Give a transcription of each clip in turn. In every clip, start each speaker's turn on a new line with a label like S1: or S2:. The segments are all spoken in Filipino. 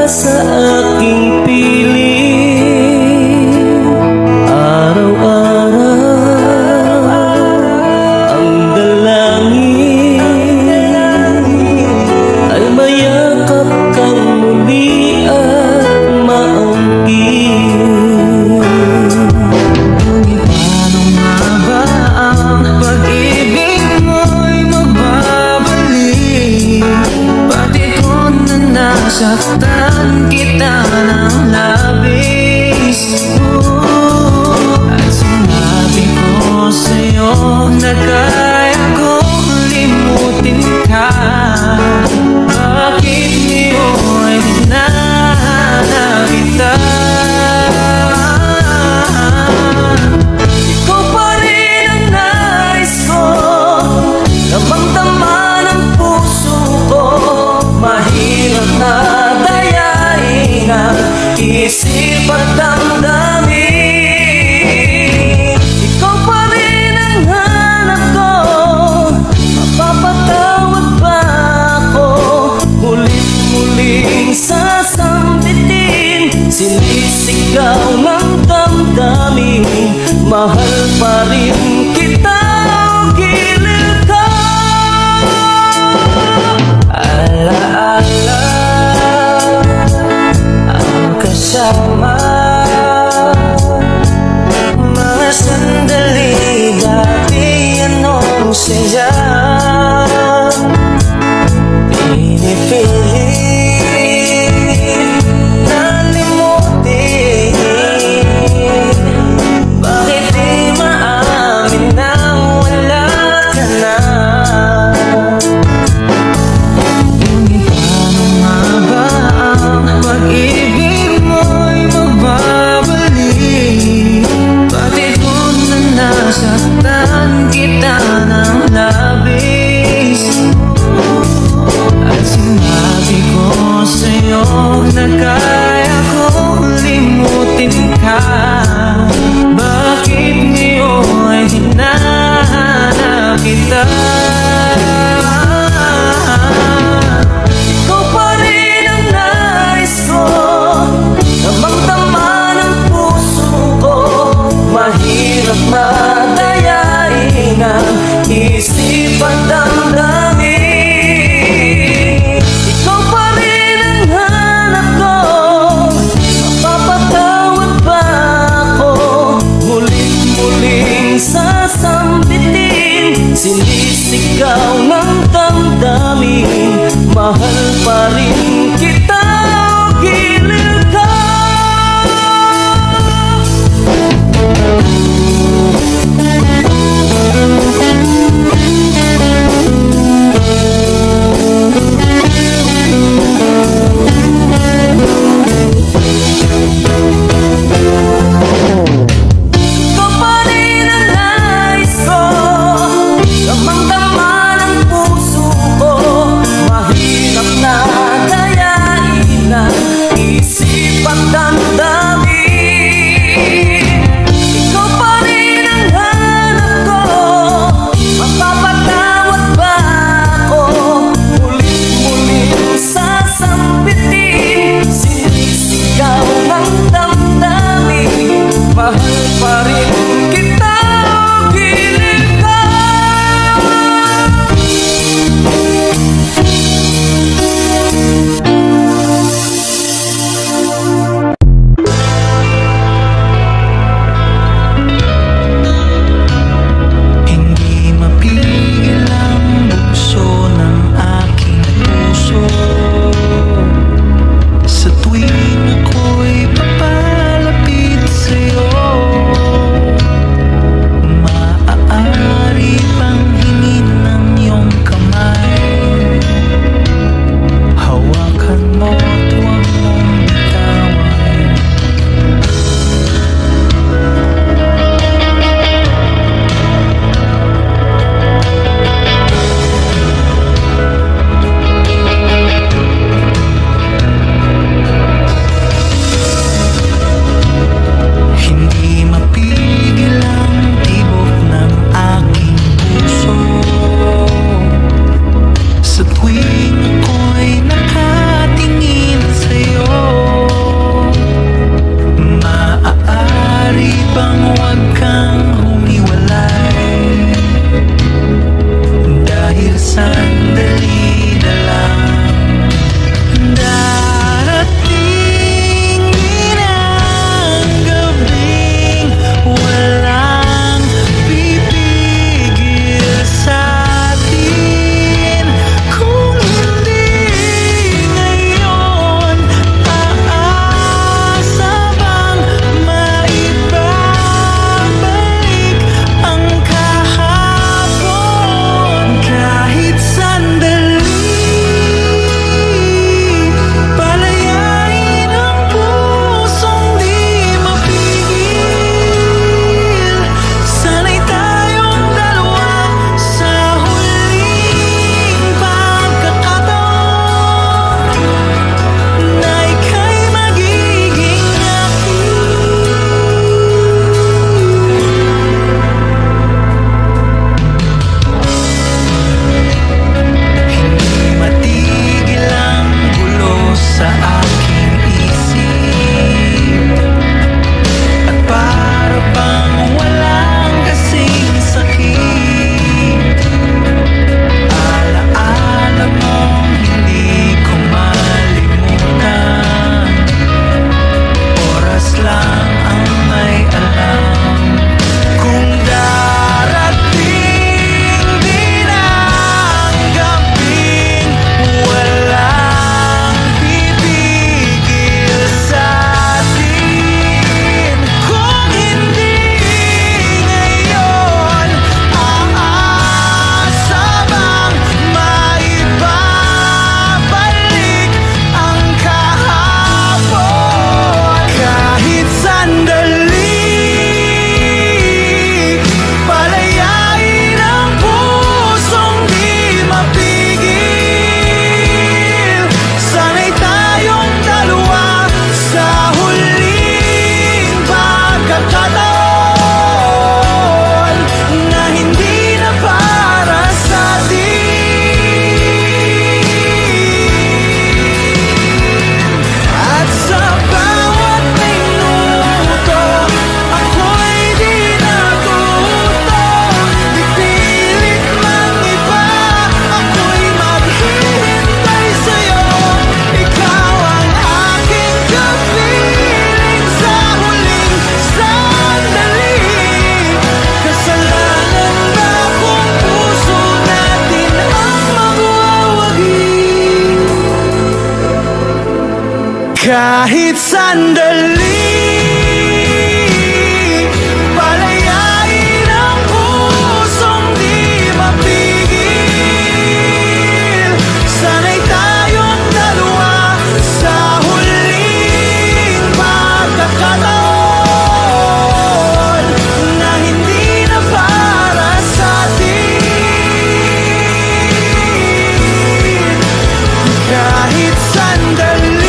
S1: sa aking piling. Araw-araw ang dalangin ay mayakap kang muli at maangkin.
S2: Ngunit paano nga ba ang pag-ibig mo'y magbabalik? Pati ko na nasaktan kita ng labis. At sinabi ko sa'yo na kaya kong limutin ka. Bakit ngayon hinahanap kita?
S1: Ikaw pa rin ang nais ko, damang-dama ng puso ko. Mahirap na dayain ang isip at damdamin. Ikaw pa rin ang hanap ko, mapapatawad ba ako? Mulit-muling sasambitin, sinisigaw ng damdamin. Mahal pa rin kita o gilid ka. Alaala ang kasama, mga sandali dati anong saya. Pinipilit na limutin, bakit di maamin na wala ka na?
S2: Ngunit paano nga ba ang pag-ibig mo'y magbabalik? Pati ko na nasaktan kita ng labis. At sinabi ko sa'yo na kaya kong limutin ka. Bakit ngayon hinahanap kita?
S1: Ikaw pa rin ang nais ko, damang-dama ng puso ko. Mahirap na dayain ang isip at damdamin. Ikaw pa rin ang hanap ko, mapapatawad ba ako? Mulit-muling sasambitin, sinisigaw
S2: Kahit sandali, palayain ang pusong di mapigil. Sana'y tayong dalawa sa huling pagkakataon na hindi na para sa atin. Kahit sandali,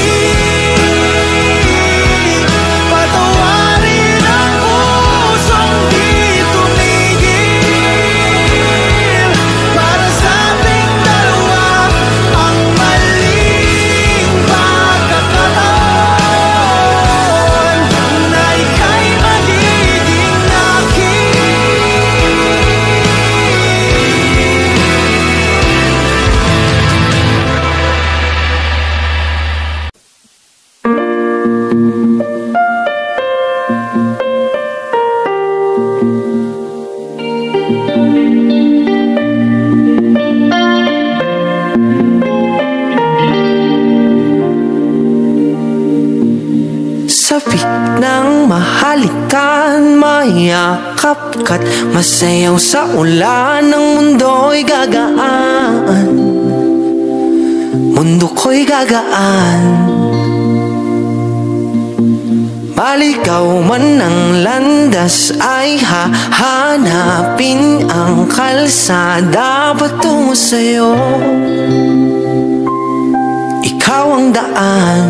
S2: sabik ng mahalikan, mayakap ka't masayaw sa ulan. Ang mundo'y gagaan, mundo ko'y gagaan. Maligaw man ang landas ay hahanapin ang kalsada patungo sa'yo. Ikaw ang daan.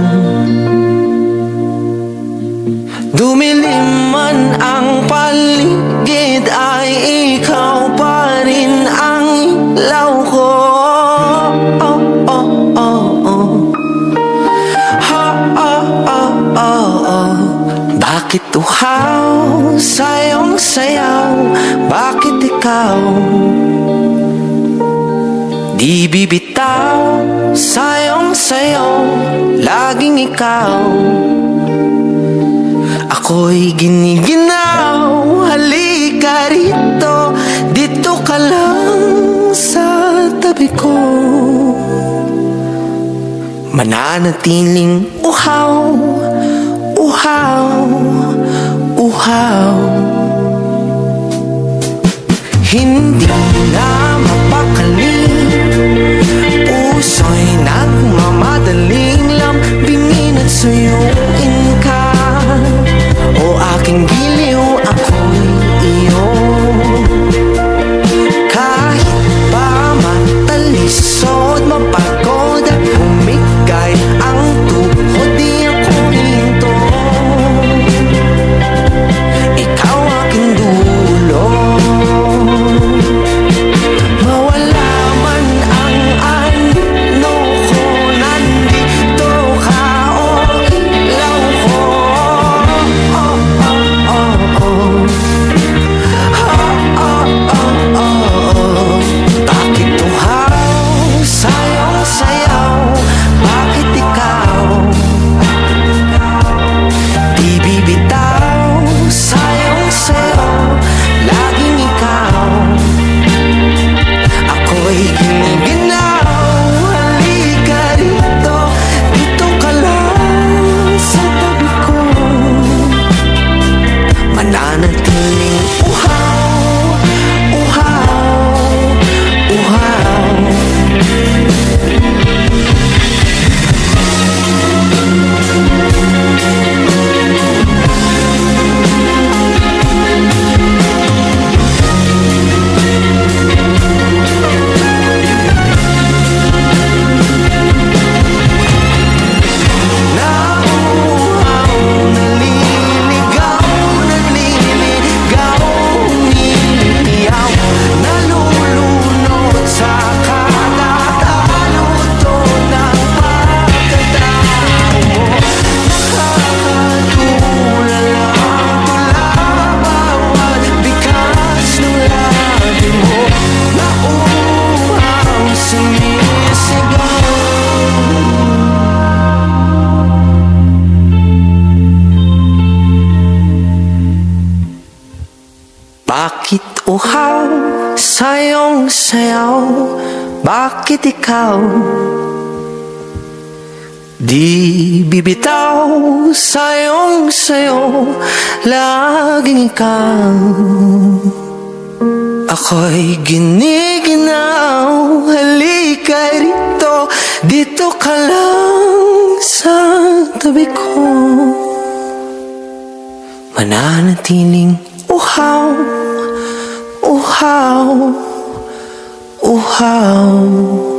S2: Dumilim man ang paligid ay ikaw pa rin ang ilaw ko. Oh, oh, oh, oh. Ha, oh, oh, oh, oh. Bakit uhaw sa iyong sayaw? Bakit ikaw di bibitaw sa iyong sayaw? Laging ikaw. Ako'y giniginaw, halika rito, dito ka lang sa tabi ko. Mananatiling uhaw, uhaw, uhaw. Hindi na mapakali, puso'y nagmamadaling lambingin at suyuin ka. O aking giliw, ako'y iyo. Kahit pa matalisod, mapagod at humigay ang tuhod, di ako hinto. Ikaw aking dulo. Mawala man ang ano ko, nandito ka o ilaw ko. Bakit uhaw sa iyong sayaw? Bakit ikaw di bibitaw sa iyong sayaw? Laging ikaw. Ako'y giniginaw, halika rito, dito ka lang sa tabi ko. Mananatiling uhaw, uhaw, uhaw. Nauuhaw, naliligaw, naliligaw, umiiyaw, nalulunod sa kakatalutod ng pagkatao mo. Nakakatulala ang bawat bigas ng labi mo. Nauuhaw, sumisigaw. Bakit uhaw sa iyong sayaw? Bakit ikaw Di bibitaw sayong sayo, laging ikaw. Ako'y giniginaw, halika rito, dito ka lang sa tabi ko. Mananatiling uhaw, uhaw, uhaw.